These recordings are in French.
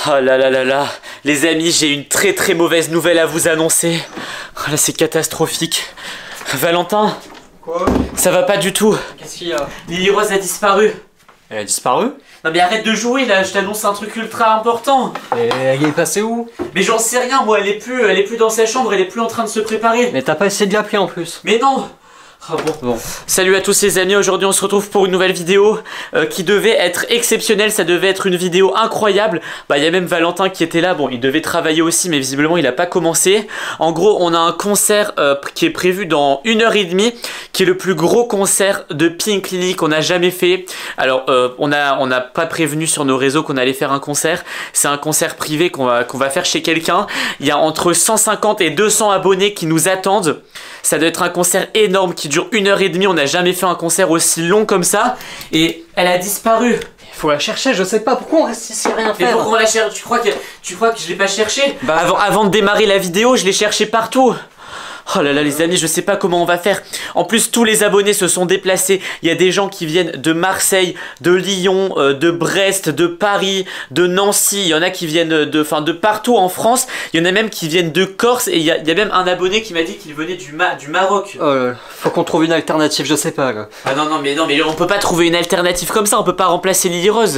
Oh là là là là, les amis, j'ai une très très mauvaise nouvelle à vous annoncer. Oh là, c'est catastrophique. Valentin. Quoi? Ça va pas du tout. Qu'est-ce qu'il y a? Lily Rose a disparu. Elle a disparu? Non mais arrête de jouer là, je t'annonce un truc ultra important. Et elle est passée où? Mais j'en sais rien, moi, elle est plus dans sa chambre, elle est plus en train de se préparer. Mais t'as pas essayé de l'appeler en plus? Mais non. Ah bon. Salut à tous les amis, aujourd'hui on se retrouve pour une nouvelle vidéo qui devait être exceptionnelle, ça devait être une vidéo incroyable. Bah il y a même Valentin qui était là, bon il devait travailler aussi mais visiblement il a pas commencé. En gros on a un concert qui est prévu dans 1h30, qui est le plus gros concert de Pink Lily qu'on a jamais fait. Alors on n'a pas prévenu sur nos réseaux qu'on allait faire un concert, c'est un concert privé qu'on va faire chez quelqu'un. Il y a entre 150 et 200 abonnés qui nous attendent. Ça doit être un concert énorme qui dure 1h30, on n'a jamais fait un concert aussi long comme ça. Et elle a disparu. Il faut la chercher, je sais pas pourquoi on reste ici à rien faire. Mais pourquoi on la cherche? Tu crois que je l'ai pas cherché? Bah avant de démarrer la vidéo, je l'ai cherché partout. Oh là là les amis, je sais pas comment on va faire. En plus tous les abonnés se sont déplacés. Il y a des gens qui viennent de Marseille, de Lyon, de Brest, de Paris, de Nancy. Il y en a qui viennent de partout en France. Il y en a même qui viennent de Corse. Et il y a même un abonné qui m'a dit qu'il venait du Maroc. Faut qu'on trouve une alternative, je sais pas là. Ah non mais on peut pas trouver une alternative comme ça. On peut pas remplacer Lily Rose.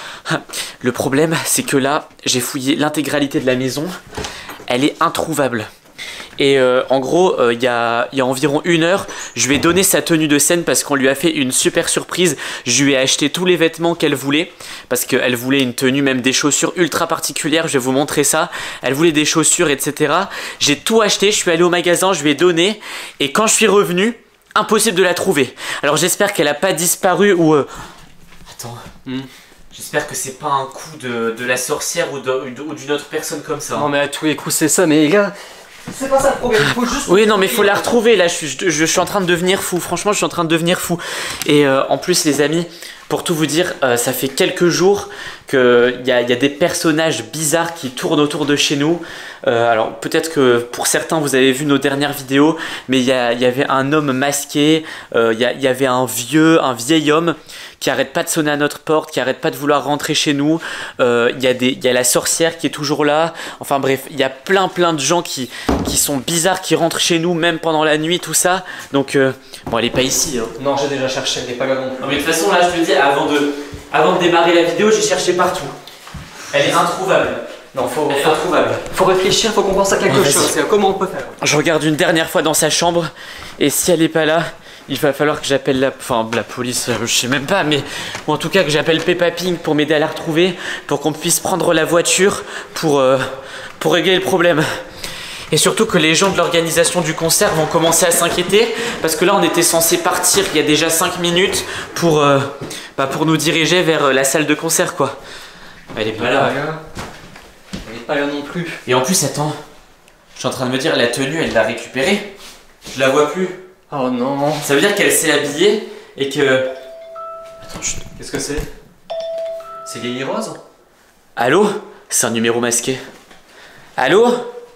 Le problème c'est que là j'ai fouillé l'intégralité de la maison. Elle est introuvable. Et en gros, il y a environ 1 heure, je lui ai donné sa tenue de scène parce qu'on lui a fait une super surprise. Je lui ai acheté tous les vêtements qu'elle voulait parce qu'elle voulait une tenue, même des chaussures ultra particulières. Je vais vous montrer ça. Elle voulait des chaussures, etc. J'ai tout acheté, je suis allé au magasin, je lui ai donné. Et quand je suis revenu, impossible de la trouver. Alors j'espère qu'elle a pas disparu ou... Attends. J'espère que c'est pas un coup de la sorcière ou d'une autre personne comme ça. Non mais à tous les coups c'est ça, mais les gars... C'est pas ça le problème, il faut juste... Oui non mais il faut la retrouver là, je suis en train de devenir fou, franchement je suis en train de devenir fou. Et en plus les amis, pour tout vous dire, ça fait quelques jours qu'il y a des personnages bizarres qui tournent autour de chez nous. Alors peut-être que pour certains vous avez vu nos dernières vidéos, mais il y avait un homme masqué, il y avait un vieil homme qui arrête pas de sonner à notre porte, qui arrête pas de vouloir rentrer chez nous. Il y a la sorcière qui est toujours là. Enfin bref, il y a plein de gens qui sont bizarres, qui rentrent chez nous même pendant la nuit, tout ça. Donc bon, elle est pas ici. Hein. Non, j'ai déjà cherché, elle est pas là non. Non mais de toute façon là, je te dis, avant de démarrer la vidéo, j'ai cherché partout. Elle est introuvable. Non, elle est introuvable. Faut réfléchir, faut qu'on pense à quelque chose. Comment on peut faire? Je regarde une dernière fois dans sa chambre et si elle est pas là, il va falloir que j'appelle la police, je sais même pas, mais ou en tout cas que j'appelle Peppa Pig pour m'aider à la retrouver, pour qu'on puisse prendre la voiture pour régler le problème. Et surtout que les gens de l'organisation du concert vont commencer à s'inquiéter parce que là on était censé partir il y a déjà 5 minutes pour nous diriger vers la salle de concert quoi. Elle est pas là. Elle est pas là non plus. Et en plus attends, je suis en train de me dire la tenue elle l'a récupérée. Je la vois plus. Oh non. Ça veut dire qu'elle s'est habillée et que... Attends, chut. Qu'est-ce que c'est? C'est Lily Rose? Allô? C'est un numéro masqué. Allô?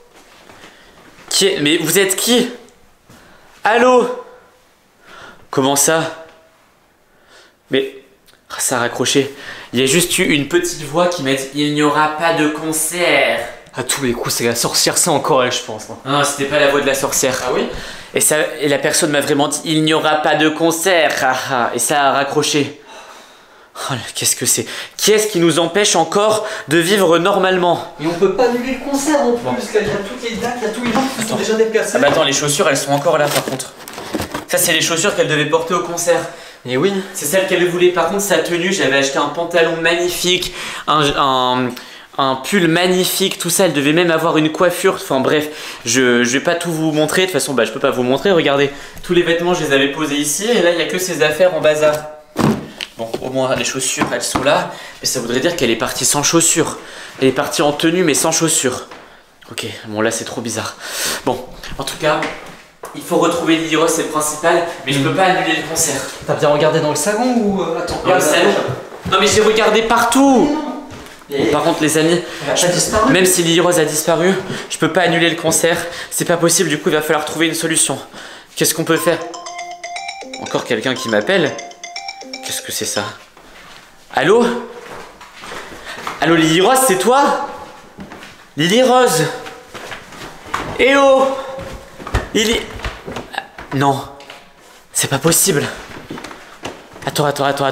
Mais vous êtes qui? Allô? Comment ça? Mais... ça a raccroché. Il y a juste eu une petite voix qui m'a dit « Il n'y aura pas de concert ». À tous les coups, c'est la sorcière, c'est encore elle, je pense. Non, c'était pas la voix de la sorcière. Ah oui? Et la personne m'a vraiment dit « Il n'y aura pas de concert ». Et ça a raccroché. Oh, qu'est-ce que c'est? Qui est-ce qui nous empêche encore de vivre normalement? Et on peut pas annuler le concert en plus, il y a toutes les dates, il y a tous les gens qui sont déjà déplacés. Ah bah attends, les chaussures, elles sont encore là par contre. Ça, c'est les chaussures qu'elle devait porter au concert. Et oui. C'est celle qu'elle voulait. Par contre, sa tenue, j'avais acheté un pantalon magnifique, un pull magnifique, tout ça. Elle devait même avoir une coiffure. Enfin bref, je vais pas tout vous montrer. De toute façon, je peux pas vous montrer. Regardez, tous les vêtements, je les avais posés ici. Et là, il n'y a que ses affaires en bazar. Bon, au moins, les chaussures, elles sont là. Mais ça voudrait dire qu'elle est partie sans chaussures. Elle est partie en tenue, mais sans chaussures. Ok, bon là, c'est trop bizarre. Bon, en tout cas... il faut retrouver Lily Rose, c'est le principal, mais je peux pas annuler le concert. T'as bien regardé dans le salon ou... Attends, dans le salon? Non mais j'ai regardé partout. Par contre les amis, même si Lily Rose a disparu, je peux pas annuler le concert. C'est pas possible, du coup il va falloir trouver une solution. Qu'est-ce qu'on peut faire? Encore quelqu'un qui m'appelle? Qu'est-ce que c'est ça? Allô? Allô Lily Rose, c'est toi? Lily Rose? Eh oh! Lily... Non, c'est pas possible. Attends.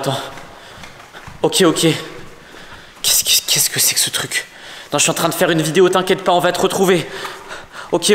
Ok. Qu'est-ce que c'est que ce truc? Non, je suis en train de faire une vidéo, t'inquiète pas, on va te retrouver. Ok.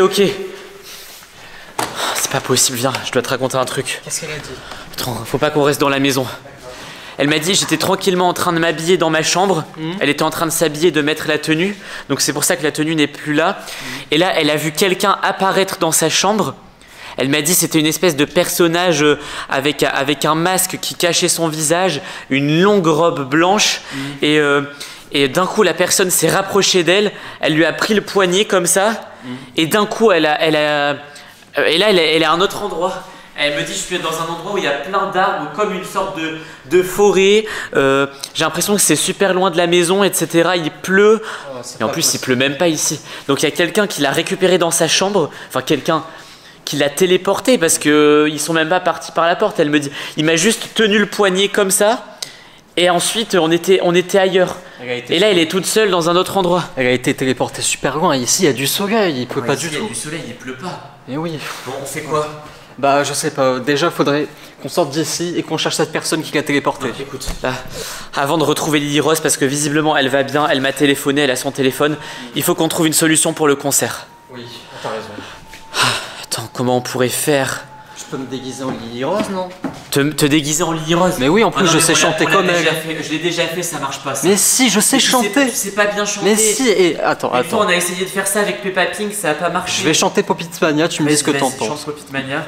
C'est pas possible, viens, je dois te raconter un truc. Qu'est-ce qu'elle a dit? Attends, faut pas qu'on reste dans la maison. Elle m'a dit, j'étais tranquillement en train de m'habiller dans ma chambre. Elle était en train de s'habiller, de mettre la tenue. Donc c'est pour ça que la tenue n'est plus là. Et là, elle a vu quelqu'un apparaître dans sa chambre. Elle m'a dit c'était une espèce de personnage avec un masque qui cachait son visage, une longue robe blanche. Et d'un coup, la personne s'est rapprochée d'elle. Elle lui a pris le poignet comme ça. Et d'un coup, elle est à un autre endroit. Elle me dit je suis dans un endroit où il y a plein d'arbres, comme une sorte de forêt. J'ai l'impression que c'est super loin de la maison, etc. Il pleut. Oh, et en plus, il pleut même pas ici. Donc il y a quelqu'un qui l'a récupéré dans sa chambre. Enfin, quelqu'un qui l'a téléporté parce qu'ils sont même pas partis par la porte. Elle me dit, il m'a juste tenu le poignet comme ça. Et ensuite, on était ailleurs. Et là, elle est toute seule dans un autre endroit. Elle a été téléportée super loin. Ici, il y a du soleil. Il pleut pas du tout. Il y a du soleil, il pleut pas. Et oui. Bon, on fait quoi? Bah, je sais pas. Déjà, faudrait qu'on sorte d'ici et qu'on cherche cette personne qui l'a téléportée. Écoute, là, avant de retrouver Lily Rose, parce que visiblement elle va bien, elle m'a téléphoné, elle a son téléphone, il faut qu'on trouve une solution pour le concert. Oui, t'as raison. Attends, comment on pourrait faire? Je peux me déguiser en Lily Rose, non? Te déguiser en Lily Rose? Mais oui, en plus, je sais chanter comme elle. Je l'ai déjà fait, ça marche pas ça. Mais si, je sais chanter. Tu sais pas bien chanter. Mais si, et attends. Une fois, on a essayé de faire ça avec Peppa Pig, ça a pas marché. Je vais chanter Popit Mania, tu me dis ce que t'en penses. Chante Popit Mania.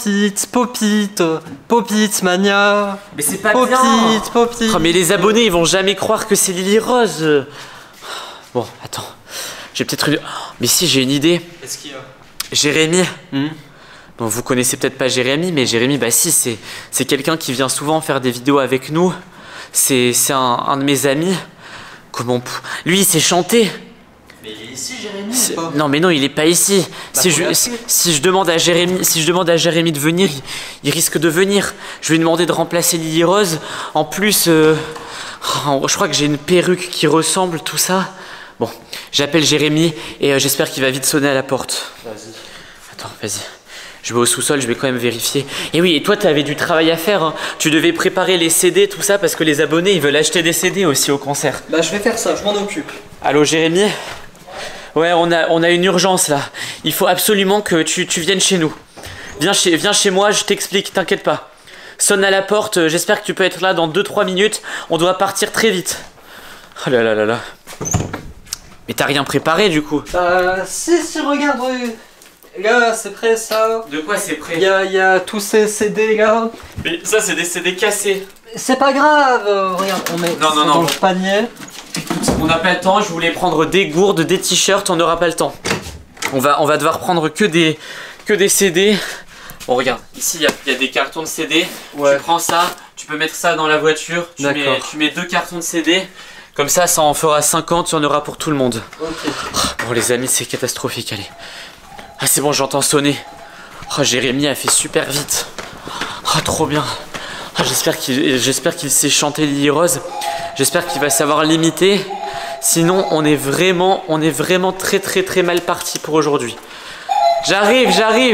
Popit Mania. Mais c'est pas bien. Popit. Oh, mais les abonnés, ils vont jamais croire que c'est Lily Rose. Bon, attends. J'ai peut-être une... Mais si, j'ai une idée. Qu'est-ce qu'il y a? Jérémy. Bon, vous connaissez peut-être pas Jérémy, mais Jérémy, bah si, c'est quelqu'un qui vient souvent faire des vidéos avec nous. C'est un de mes amis. Lui, il sait chanter. Mais il est ici, Jérémy, ou pas? Non, mais non, il est pas ici. Bah, si je demande à Jérémy de venir, il risque de venir. Je vais lui demander de remplacer Lily Rose. En plus, je crois que j'ai une perruque qui ressemble, tout ça. Bon, j'appelle Jérémy et j'espère qu'il va vite sonner à la porte. Vas-y. Attends, vas-y. Je vais au sous-sol, je vais quand même vérifier. Et oui, et toi, tu avais du travail à faire. Hein. Tu devais préparer les CD, tout ça, parce que les abonnés, ils veulent acheter des CD aussi au concert. Bah, je vais faire ça, je m'en occupe. Allô, Jérémy? Ouais, on a une urgence, là. Il faut absolument que tu viennes chez nous. Viens chez moi, je t'explique, t'inquiète pas. Sonne à la porte, j'espère que tu peux être là dans 2-3 minutes. On doit partir très vite. Oh là là là là. Mais t'as rien préparé, du coup? Si, regarde, là, c'est prêt, ça. De quoi c'est prêt? Il y a tous ces CD, là. Mais ça, c'est des CD cassés. C'est pas grave, regarde, on met non, dans le panier. On n'a pas le temps, je voulais prendre des gourdes, des t-shirts, on n'aura pas le temps. On va devoir prendre que des CD. Bon, regarde, ici il y a des cartons de CD. Ouais. Tu prends ça, tu peux mettre ça dans la voiture. Tu mets 2 cartons de CD. Comme ça en fera 50, il y en aura pour tout le monde. Ok. Bon, les amis, c'est catastrophique, allez. Ah, c'est bon, j'entends sonner. Oh, Jérémy a fait super vite. Oh, trop bien. Oh, j'espère qu'il sait chanter Lily Rose. J'espère qu'il va savoir l'imiter. Sinon, on est vraiment très mal parti pour aujourd'hui. J'arrive.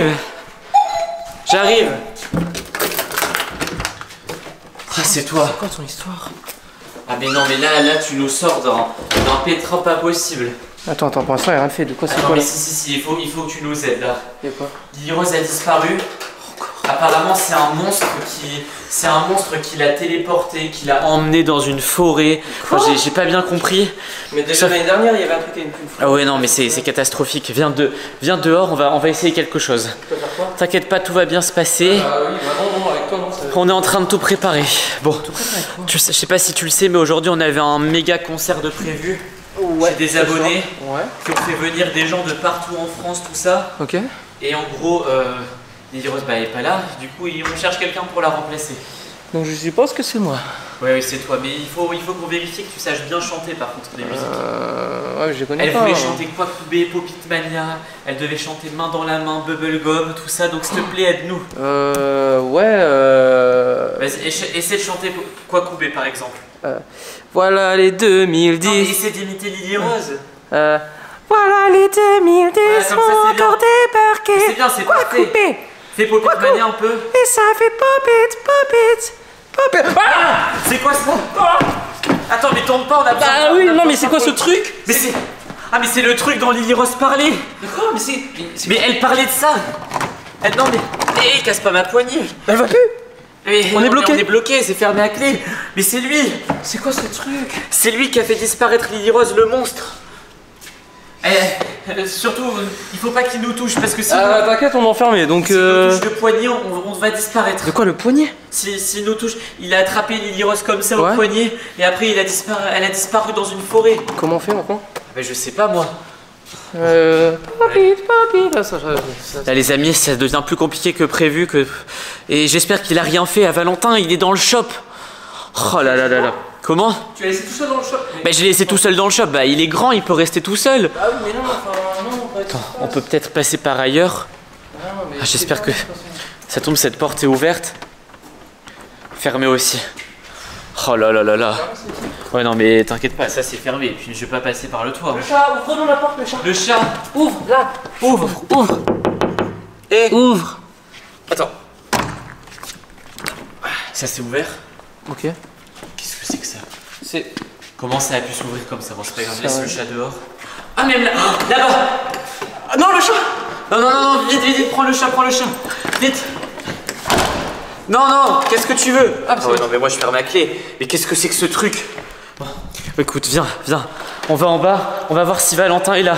Ah, c'est toi. C'est quoi ton histoire? Ah mais non, mais là tu nous sors d'un pétrin pas possible. Attends, pour l'instant, il a rien fait. De quoi c'est Non quoi mais là? si, il faut que tu nous aides là. Y'a quoi? Lily Rose a disparu. Apparemment c'est un monstre qui l'a téléporté, qui l'a emmené dans une forêt. Enfin, j'ai pas bien compris. Mais déjà l'année dernière, il y avait un truc avec une fois. Ah ouais non mais c'est catastrophique. Viens dehors, on va essayer quelque chose. Tu peux faire quoi? T'inquiète pas, tout va bien se passer. Oui, bah non, avec toi non. On est en train de tout préparer. Bon, Tout préparé quoi? je sais pas si tu le sais, mais aujourd'hui on avait un méga concert de prévu. Ouais. J'ai des abonnés Ouais. qui ont fait venir des gens de partout en France, tout ça. Ok. Et en gros, Lily Rose elle est pas là. Du coup, on cherche quelqu'un pour la remplacer. Donc je suppose que c'est moi. Oui, c'est toi. Mais il faut qu'on vérifie que tu saches bien chanter par contre des musiques. Ouais, je connais Elle pas. voulait chanter Kwakubé, Popit Mania. Elle devait chanter Main dans la main, Bubblegum, tout ça. Donc s'il te plaît, aide-nous. Ouais. Vas-y, essaie de chanter Kwakubé par exemple. Voilà les 2010. Non, mais essaie d'imiter Lily Rose. Voilà les 2010 Ouais, comme ça, vont c'est bien. encore débarquer. C'est bien, c'est Quoi parfait. couper. Fais Poppet Mania un peu. Et ça fait pop it, pop it, pop it. Ah C'est quoi ça? Attends, mais tourne pas, on a besoin. Ah on a oui, besoin non mais de c'est ça quoi ce pour- truc? Mais c'est. Ah, mais c'est le truc dont Lily Rose parlait. D'accord, mais c'est... Mais elle parlait de ça. Non, mais. Hé, casse pas ma poignée. Elle va plus. Mais On est bloqué. On est bloqué, c'est fermé à clé. Mais c'est lui. C'est quoi ce truc? C'est lui qui a fait disparaître Lily Rose, le monstre. Surtout, il faut pas qu'il nous touche parce que si T'inquiète, on est enfermé, donc... s'il nous touche le poignet, on va disparaître. De quoi, le poignet? S'il nous touche, il a attrapé Lily Rose comme ça Ouais. au poignet et après elle a disparu dans une forêt. Comment on fait maintenant? Mais je sais pas moi. Pop it, pop it. Là, ça... Là les amis, ça devient plus compliqué que prévu et j'espère qu'il a rien fait à Valentin, il est dans le shop. Oh là là là là. Comment? Tu l'as laissé tout seul dans le shop? Bah je l'ai laissé tout seul dans le shop, bah il est grand, il peut rester tout seul. Ah oui, mais non, enfin, non, pas Attends, on peut peut-être passer par ailleurs. Ah, j'espère que ça tombe, cette porte est ouverte. Fermée aussi. Oh là là là là. Ouais non mais t'inquiète pas, ça c'est fermé, et puis je vais pas passer par le toit. Le chat, ouvre-nous la porte, le chat. Le chat. Ouvre, là. Ouvre, ouvre. Et Ouvre. Attends. Ça c'est ouvert. Ok. Qu'est-ce que c'est que ça? C'est... Comment ça a pu s'ouvrir comme ça? Bon c'est pas grave, Ça laisse va. le chat dehors. Ah même là, là-bas. Ah non, le chat. Non non non, vite vite vite, prends le chat, vite. Non non, qu'est-ce que tu veux? Ah ouais, non mais moi je ferme la clé. Mais qu'est-ce que c'est que ce truc? Bon, écoute, viens, on va en bas, on va voir si Valentin est là.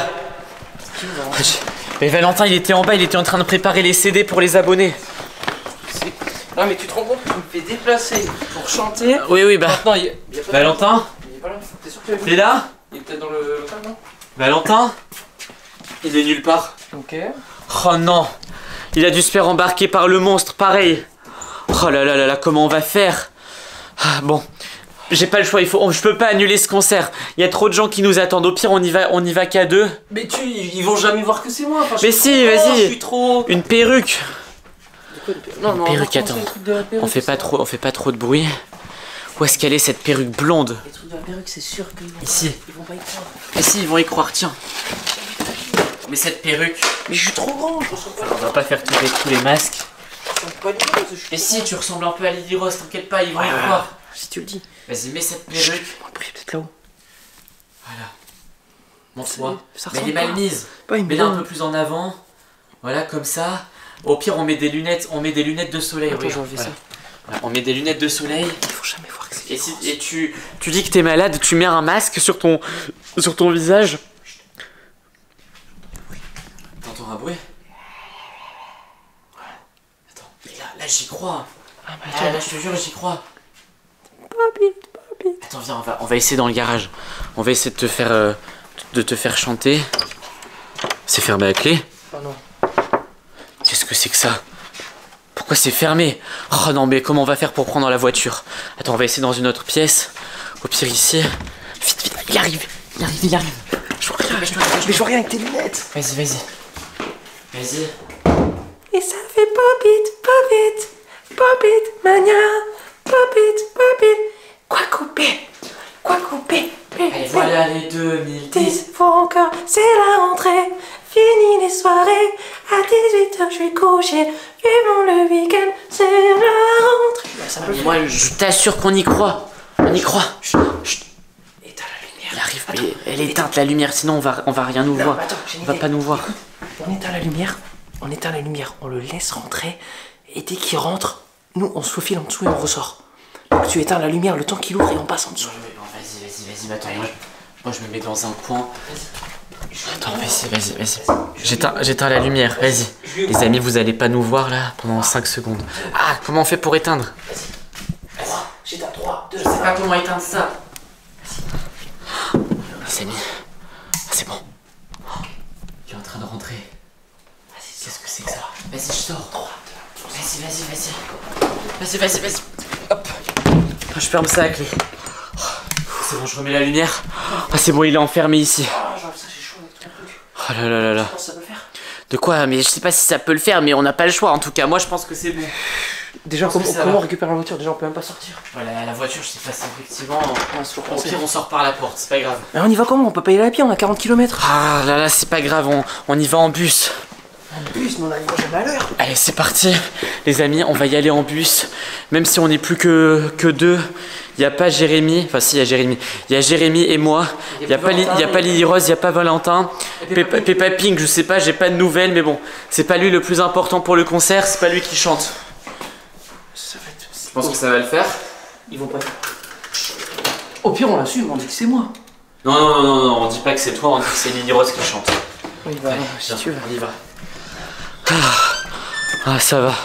Mais Valentin il était en bas, il était en train de préparer les CD pour les abonnés. Non mais tu te rends compte que tu me fais déplacer pour chanter. Oui bah. Maintenant, il y a pas de... Valentin, Il est pas là. T'es sûr qu'il est t'es là? Il est peut-être dans le local, non? Valentin? Il est nulle part. Ok. Oh non, il a dû se faire embarquer par le monstre, pareil. Oh là là là là, comment on va faire? Ah, bon, j'ai pas le choix, je peux pas annuler ce concert. Il y a trop de gens qui nous attendent. Au pire, on y va qu'à deux. Mais ils vont jamais voir que c'est moi. Enfin, Mais si, vas-y. Je suis trop... Une perruque. Non, non, Perruque, attends. On fait pas trop de bruit. Où est-ce qu'elle est cette perruque blonde? Les trucs de la perruque, c'est sûr qu'ils vont Ici. Ils vont pas y croire. Mais si, ils vont y croire, tiens. Mais cette perruque, Mais je suis trop grand, je ressemble pas on va pas faire tomber tous les masques. à Lily Rose, je suis Mais trop si, grand. tu ressembles un peu à Lily Rose, t'inquiète pas, ils vont y croire. Si tu le dis. Vas-y, mets cette Chut, perruque. moi, le prix, peut-être là-haut. Voilà. Montre-moi. Ça Mais elle est ressemble mal pas. mise. Pas une Mets-la un bien. peu plus en avant. Voilà, comme ça. Au pire, on met des lunettes de soleil. Attends, regarde. j'ai enlevé ça. Voilà, on met des lunettes de soleil. Il faut jamais voir que c'est Et, tu dis que t'es malade, tu mets un masque sur ton visage. T'entends un bruit? Attends, mais là j'y crois. Ah, mais Là, je te jure, j'y crois. Papi. Attends, viens, on va essayer dans le garage. On va essayer de te faire chanter. C'est fermé à clé. Oh non. Qu'est-ce que c'est que ça? Pourquoi c'est fermé? Oh non, mais comment on va faire pour prendre la voiture? Attends, on va essayer dans une autre pièce. Au pire ici. Vite, il arrive. Je vois rien, mais je vois rien avec tes lunettes. Vas-y. Et ça fait pop it, mania, pop it. Quoi couper, Allez, voilà les 2010. faut encore, c'est la rentrée. Fini les soirées, à 18h je suis couché. Vivons le week-end, c'est la rentrée. Ça peut Mais moi, je t'assure qu'on y croit. On y croit. Chut. Éteins la lumière. Il arrive, mais elle est éteinte la lumière, sinon on va rien nous Non, voir. attends, j'ai une On va idée. pas nous voir. On éteint la lumière, on le laisse rentrer, et dès qu'il rentre, nous on se faufile en dessous et on ressort. Donc tu éteins la lumière le temps qu'il ouvre et on passe en dessous. Bon, vas-y, attends, moi je me mets dans un coin. Attends, vas-y. J'éteins la lumière, vas-y. Les amis, vous allez pas nous voir là pendant 5 secondes. Ah, comment on fait pour éteindre? 3, j'éteins 3, 2, Je sais pas comment éteindre ça. Les amis, c'est bon. Il est en train de rentrer. Qu'est-ce que c'est que ça? Vas-y, je sors. 3, 2, vas-y. Hop. Je ferme ça à clé. C'est bon, je remets la lumière. Ah, c'est bon, il est enfermé ici. Ah, j'enlève ça, j'ai chaud avec ton truc. Oh là là. Ça peut le faire. De quoi? Mais je sais pas si ça peut le faire, mais on n'a pas le choix. En tout cas, moi je pense que c'est bon. Déjà, pense que ça comment va. on récupère la voiture? Déjà, on peut même pas sortir. Voilà, la voiture, je sais pas si effectivement. Faut Au pire, on sort par la porte, c'est pas grave. Mais on y va comment? On peut pas y aller à pied, on a 40 km. Ah là là, c'est pas grave, on y va en bus. En bus, mais on arrivera jamais à l'heure. Allez, c'est parti. Les amis, on va y aller en bus. Même si on n'est plus que deux. Il n'y a pas Jérémy. Enfin, si, il y a Jérémy. Il y a Jérémy et moi. Il n'y a pas Lily Rose, il n'y a pas Valentin. Peppa Pink, je sais pas, j'ai pas de nouvelles. Mais bon, c'est pas lui le plus important pour le concert. C'est pas lui qui chante. Ça va être... Je pense que ça va le faire. Ils vont pas... Au pire, on l'assume, on dit que c'est moi. Non, on dit pas que c'est toi, on dit que c'est Lily Rose qui chante. Oui, bah, Allez, si viens, tu veux. on y va. Ah, ça va.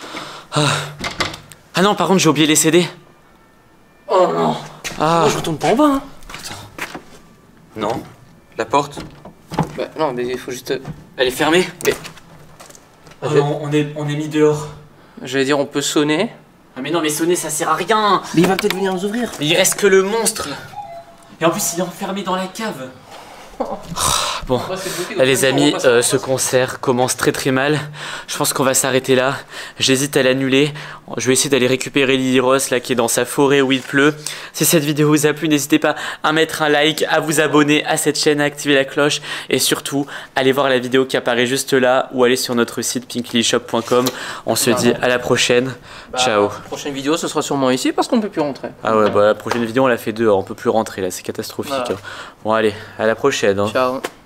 Ah non, par contre, j'ai oublié les CD. Oh non. Ah. Moi, je retourne pas en bas, hein. Non. La porte, Bah, non, mais il faut juste... elle est fermée. Mais... Oh non, on est mis dehors. J'allais dire, on peut sonner. Ah mais non, mais sonner, ça sert à rien. Mais il va peut-être venir nous ouvrir. Mais il reste que le monstre. Et en plus, il est enfermé dans la cave. Bon, là, les amis, ce concert commence très mal. Je pense qu'on va s'arrêter là. J'hésite à l'annuler. Je vais essayer d'aller récupérer Lily Rose là qui est dans sa forêt où il pleut. Si cette vidéo vous a plu, n'hésitez pas à mettre un like, à vous abonner à cette chaîne, à activer la cloche et surtout allez voir la vidéo qui apparaît juste là ou aller sur notre site pinklilyshop.com. On se dit à la prochaine. Ciao. La prochaine vidéo, ce sera sûrement ici parce qu'on ne peut plus rentrer. Ah ouais, bah la prochaine vidéo on l'a fait dehors, on peut plus rentrer là, c'est catastrophique. Voilà. Bon allez, à la prochaine. Hein. Ciao.